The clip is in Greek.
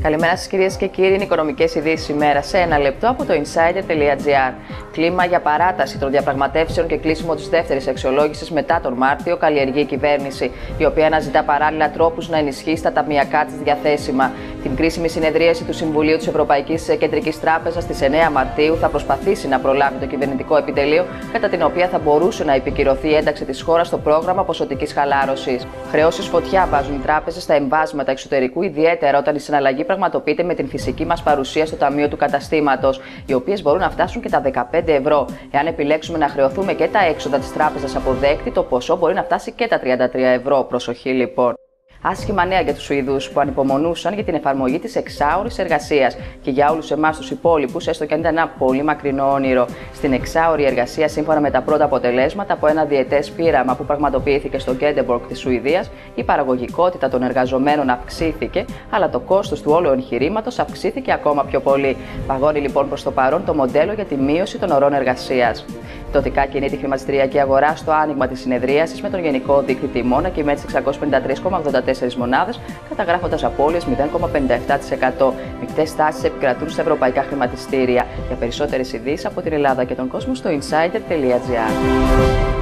Καλημέρα σας κυρίες και κύριοι, είναι οι οικονομικές ειδήσεις ημέρα σε ένα λεπτό από το insider.gr. Κλίμα για παράταση των διαπραγματεύσεων και κλείσιμο της δεύτερης αξιολόγησης μετά τον Μάρτιο καλλιεργεί η κυβέρνηση, η οποία αναζητά παράλληλα τρόπους να ενισχύσει τα ταμειακά της διαθέσιμα. Την κρίσιμη συνεδρίαση του Συμβουλίου της Ευρωπαϊκής Κεντρικής Τράπεζας στις 9 Μαρτίου θα προσπαθήσει να προλάβει το κυβερνητικό επιτελείο, κατά την οποία θα μπορούσε να επικυρωθεί η ένταξη της χώρας στο πρόγραμμα ποσοτικής χαλάρωσης. Χρεώσεις φωτιά βάζουν οι τράπεζες στα εμβάσματα εξωτερικού, ιδιαίτερα όταν η συναλλαγή πραγματοποιείται με την φυσική μας παρουσία στο ταμείο του καταστήματος, οι οποίες μπορούν να φτάσουν και τα 15 ευρώ. Εάν επιλέξουμε να χρεωθούμε και τα έξοδα της τράπεζας αποδέκτη, το ποσό μπορεί να φτάσει και τα 33 ευρώ. Προσοχή λοιπόν. Άσχημα νέα για τους Σουηδούς που ανυπομονούσαν για την εφαρμογή της εξάωρης εργασίας και για όλους εμάς τους υπόλοιπους, έστω και αν ήταν ένα πολύ μακρινό όνειρο. Στην εξάωρη εργασία, σύμφωνα με τα πρώτα αποτελέσματα από ένα διετές πείραμα που πραγματοποιήθηκε στο Γκέντεμπορκ της Σουηδίας, η παραγωγικότητα των εργαζομένων αυξήθηκε, αλλά το κόστος του όλου εγχειρήματος αυξήθηκε ακόμα πιο πολύ. Παγώνει λοιπόν προς το παρόν το μοντέλο για τη μείωση των ωρών εργασίας. Πτωτικά κινεί τη χρηματιστηριακή αγορά στο άνοιγμα της συνεδρίασης με τον γενικό δείκτη τιμών να κυμαίνει στις 653,84 μονάδες, καταγράφοντας απώλειες 0,57%. Μικτές τάσεις επικρατούν στα ευρωπαϊκά χρηματιστήρια. Για περισσότερες ειδήσεις από την Ελλάδα και τον κόσμο στο insider.gr.